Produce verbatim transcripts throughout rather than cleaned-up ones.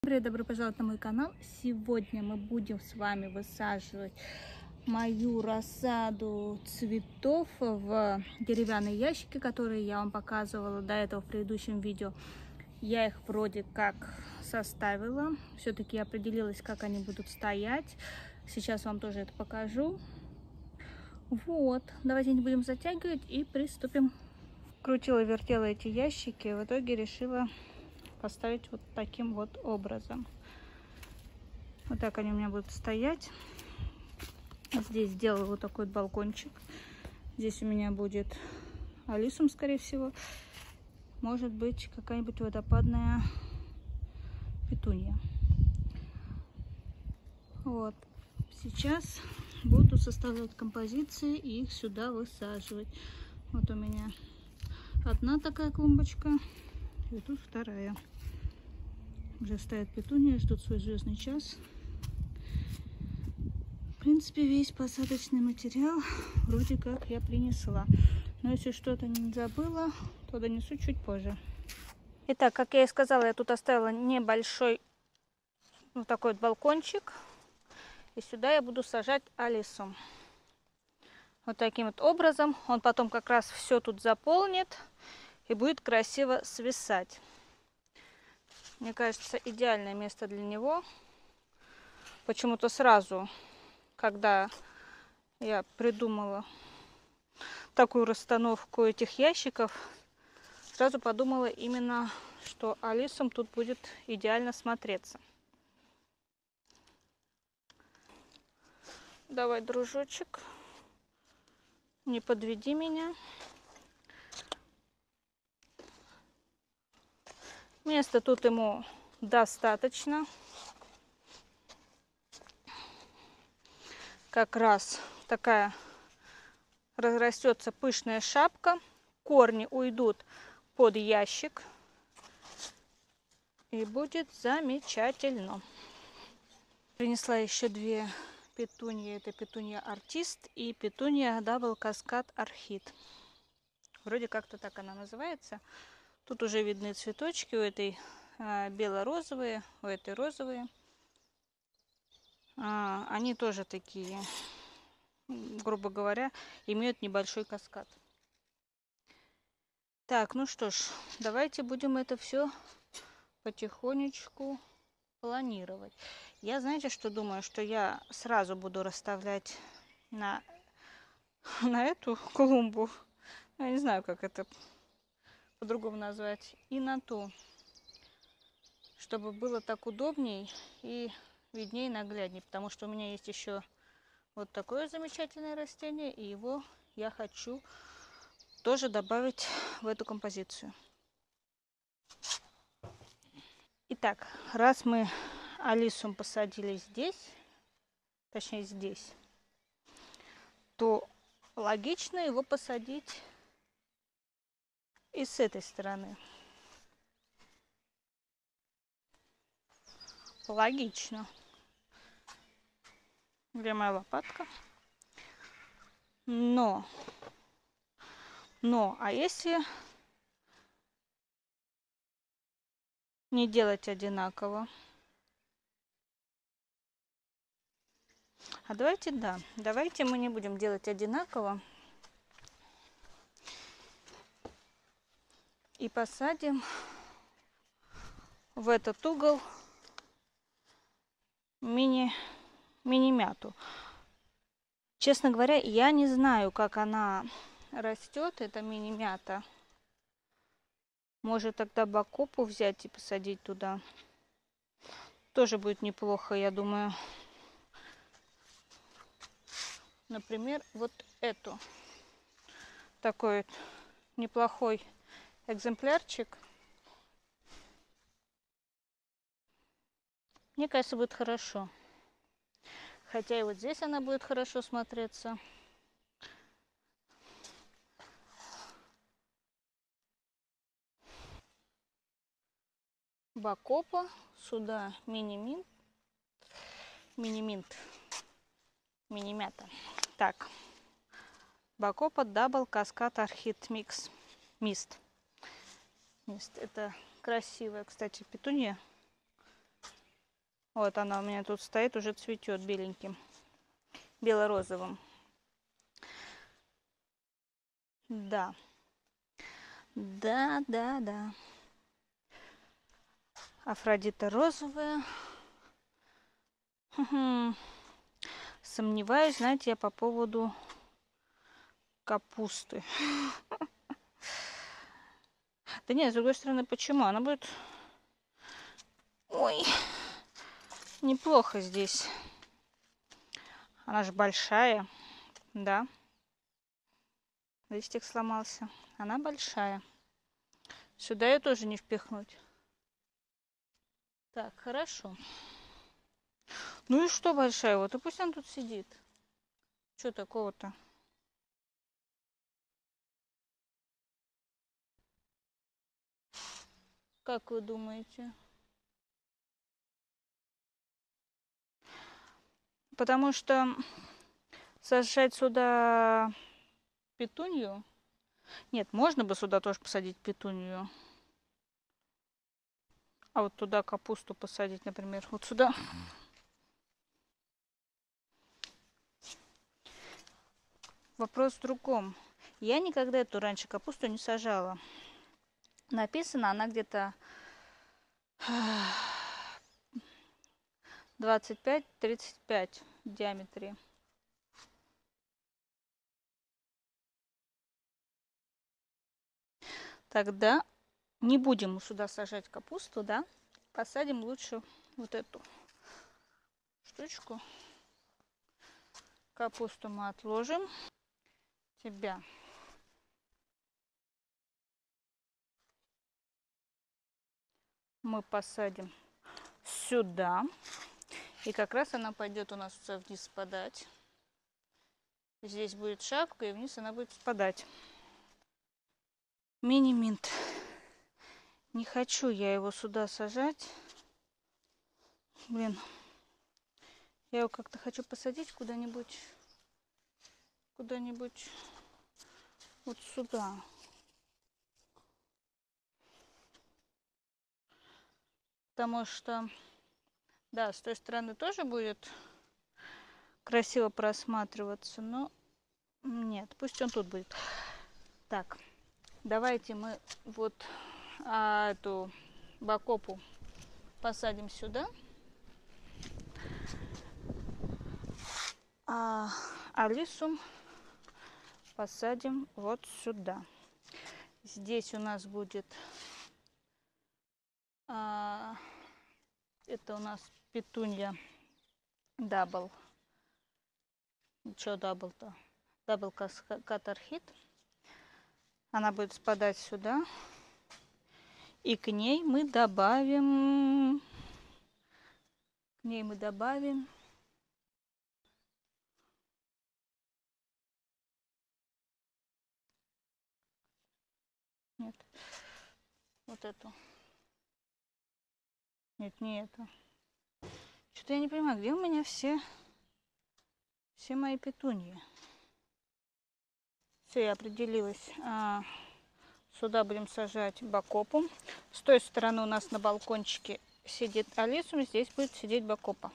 Привет, добро пожаловать на мой канал. Сегодня мы будем с вами высаживать мою рассаду цветов в деревянные ящики, которые я вам показывала до этого в предыдущем видео. Я их вроде как составила, все-таки определилась, как они будут стоять. Сейчас вам тоже это покажу. Вот, давайте не будем затягивать и приступим. Крутила, вертела эти ящики, в итоге решила поставить вот таким вот образом. Вот так они у меня будут стоять. Здесь сделала вот такой вот балкончик. Здесь у меня будет алисум, скорее всего. Может быть, какая-нибудь водопадная петунья. Вот. Сейчас буду составлять композиции и их сюда высаживать. Вот у меня одна такая клумбочка. И тут вторая. Уже стоят петуньи, ждут свой звездный час. В принципе, весь посадочный материал вроде как я принесла. Но если что-то не забыла, то донесу чуть позже. Итак, как я и сказала, я тут оставила небольшой вот такой вот балкончик. И сюда я буду сажать алисум. Вот таким вот образом. Он потом как раз все тут заполнит и будет красиво свисать. Мне кажется, идеальное место для него. Почему-то сразу, когда я придумала такую расстановку этих ящиков, сразу подумала именно, что алисум тут будет идеально смотреться. Давай, дружочек, не подведи меня. Места тут ему достаточно. Как раз такая разрастется пышная шапка. Корни уйдут под ящик. И будет замечательно. Принесла еще две петуньи. Это петунья артист и петунья дабл каскад орхид. Вроде как-то так она называется. Тут уже видны цветочки. У этой а, бело-розовые, у этой розовые. А, они тоже такие, грубо говоря, имеют небольшой каскад. Так, ну что ж, давайте будем это все потихонечку планировать. Я, знаете, что думаю? Что я сразу буду расставлять на, на эту клумбу. Я не знаю, как это по-другому назвать. И на ту. Чтобы было так удобней и виднее, нагляднее. Потому что у меня есть еще вот такое замечательное растение. И его я хочу тоже добавить в эту композицию. Итак, раз мы алисум посадили здесь, точнее здесь, то логично его посадить и с этой стороны. Логично. Где моя лопатка? Но, но, а если не делать одинаково? А давайте, да, давайте мы не будем делать одинаково. И посадим в этот угол мини, мини-мяту. Честно говоря, я не знаю, как она растет, эта мини-мята. Может, тогда бакопу взять и посадить туда. Тоже будет неплохо, я думаю. Например, вот эту. Такой вот неплохой экземплярчик. Мне кажется, будет хорошо. Хотя и вот здесь она будет хорошо смотреться. Бакопа. Сюда мини-минт. Мини-минт. Мини-мята. Так. Бакопа дабл каскад орхид микс. Мист. Мист. Это красивая, кстати, петунья. Вот она у меня тут стоит, уже цветет беленьким, бело-розовым. Да. Да, да, да. Афродита розовая. Сомневаюсь, знаете, я по поводу капусты. Да нет, с другой стороны, почему? Она будет... Ой, неплохо здесь. Она же большая, да. Листик сломался. Она большая. Сюда ее тоже не впихнуть. Так, хорошо. Ну и что большая? Вот и пусть она тут сидит. Что такого-то? Как вы думаете? Потому что сажать сюда петунью... Нет, можно бы сюда тоже посадить петунью. А вот туда капусту посадить, например. Вот сюда. Вопрос в другом. Я никогда эту раньше капусту не сажала. Написано она где-то двадцать пять тридцать пять в диаметре. Тогда не будем сюда сажать капусту, да? Посадим лучше вот эту штучку. Капусту мы отложим. Тебя. Мы посадим сюда. И как раз она пойдет у нас вниз спадать. Здесь будет шапка, и вниз она будет спадать. Мини-минт. Не хочу я его сюда сажать. Блин. Я его как-то хочу посадить куда-нибудь. Куда-нибудь вот сюда. Потому что, да, с той стороны тоже будет красиво просматриваться, но нет, пусть он тут будет. Так, давайте мы вот а, эту бакопу посадим сюда. А Алису посадим вот сюда. Здесь у нас будет а, это у нас петунья дабл. Что дабл-то? Дабл катархит. Она будет спадать сюда. И к ней мы добавим... К ней мы добавим... Нет. Вот эту. Нет, не эту. Что-то я не понимаю, где у меня все... Все мои петуньи. Все, я определилась. А, сюда будем сажать бакопу. С той стороны у нас на балкончике сидит Алису, здесь будет сидеть бакопа.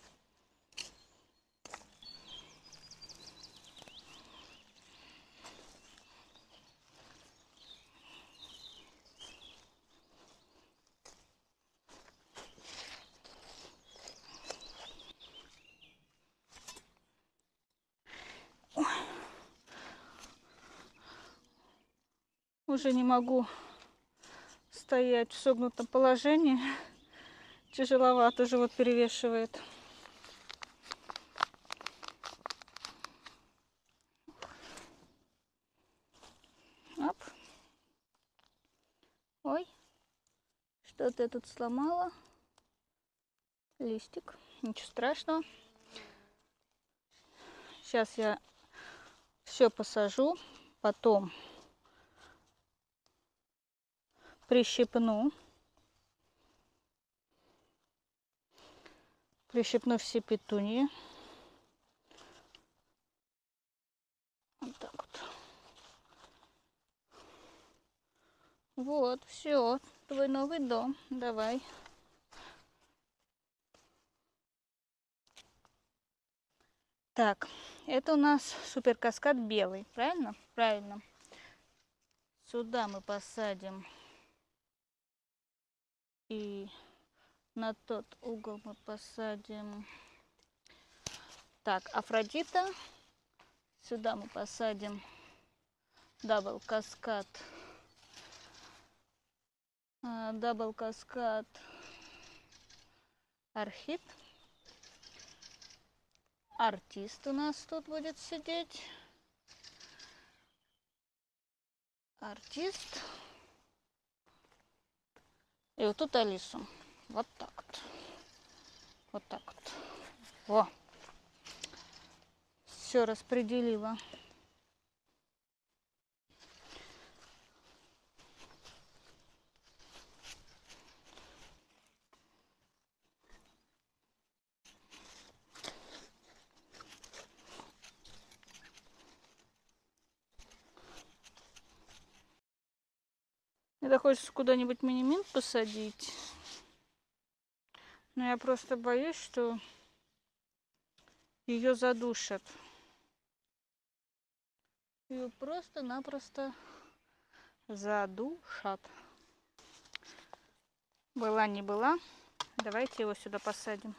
Уже не могу стоять в согнутом положении. Тяжеловато, живот перевешивает. Оп. Ой, что-то я тут сломала. Листик. Ничего страшного. Сейчас я все посажу. Потом прищипну. Прищипну все петуньи. Вот так вот. Вот, все. Твой новый дом. Давай. Так, это у нас супер каскад белый, правильно? Правильно. Сюда мы посадим, и на тот угол мы посадим. Так, Афродита. Сюда мы посадим дабл каскад. Дабл каскад Орхид. Артист у нас тут будет сидеть. Артист. И вот тут Алису. Вот так вот. Вот так вот. Во. Все распределила. Это хочется куда-нибудь мини-мин посадить. Но я просто боюсь, что ее задушат. Ее просто-напросто задушат. Была не была. Давайте его сюда посадим.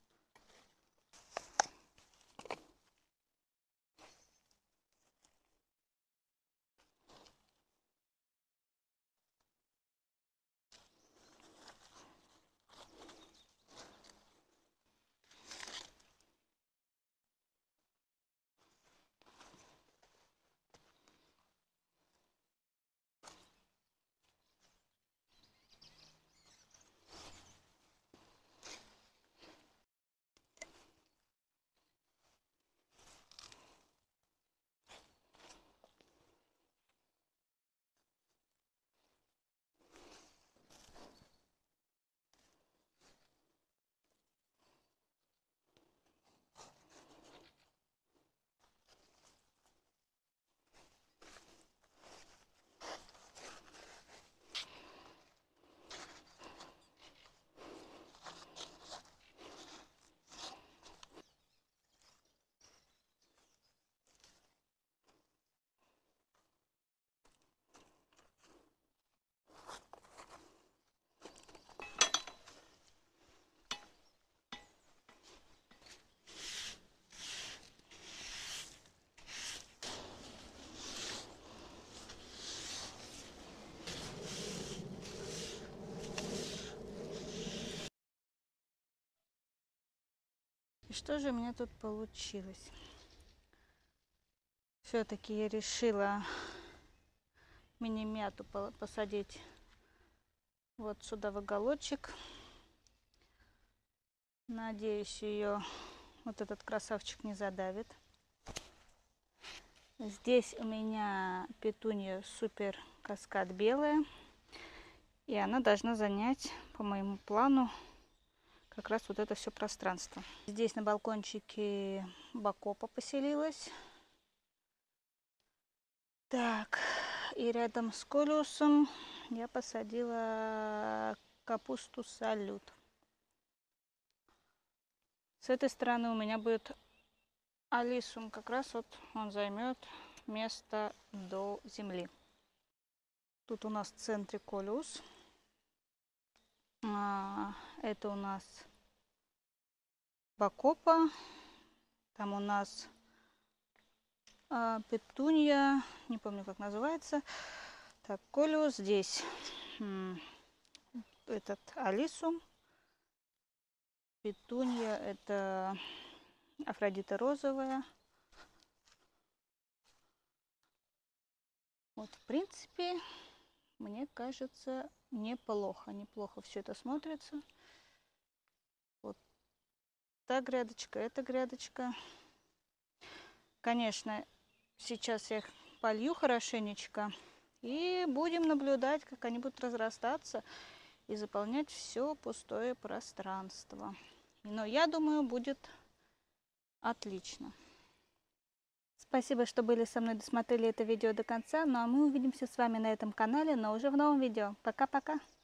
И что же у меня тут получилось? Все-таки я решила мини-мяту посадить вот сюда в уголочек. Надеюсь, ее вот этот красавчик не задавит. Здесь у меня петунья супер каскад белая. И она должна занять, по моему плану, как раз вот это все пространство. Здесь на балкончике бакопа поселилась. Так, и рядом с колиусом я посадила капусту салют. С этой стороны у меня будет алисум, как раз вот он займет место до земли. Тут у нас в центре колиус. А, это у нас бакопа. Там у нас а, петунья, не помню как называется. Так, колиус здесь. Этот алисум. Петунья это Афродита розовая. Вот, в принципе, мне кажется, неплохо. Неплохо все это смотрится. Вот та грядочка, эта грядочка. Конечно, сейчас я их полью хорошенечко. И будем наблюдать, как они будут разрастаться и заполнять все пустое пространство. Но я думаю, будет отлично. Спасибо, что были со мной, досмотрели это видео до конца. Ну а мы увидимся с вами на этом канале, но уже в новом видео. Пока-пока!